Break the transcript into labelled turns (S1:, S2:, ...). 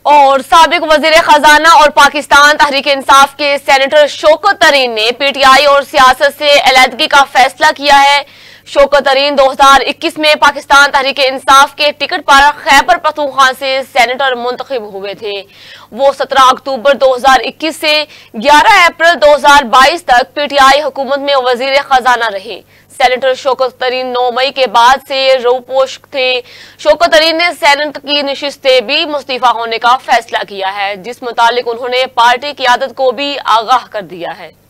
S1: और साबिक वजीर खजाना और पाकिस्तान तहरीक इंसाफ के सेनेटर शौकत तरीन ने पीटीआई और सियासत से अलहदगी का फैसला किया है। शौकत तरीन 2021 में पाकिस्तान तहरीक इंसाफ के टिकट पर खैबर पख्तूनख्वा से सेनेटर मुंतखब हुए थे। वो 17 अक्टूबर 2021 से 11 अप्रैल 2022 तक पीटीआई हुकूमत में वजीर खजाना रहे। सेनेटर शौकत तरीन 9 मई के बाद से रोपोश थे। शौकत तरीन ने सेनेट की नशिस्त से भी मुस्तीफा होने का फैसला किया है, जिस मुतालिक उन्होंने पार्टी क़ियादत को भी आगाह कर दिया है।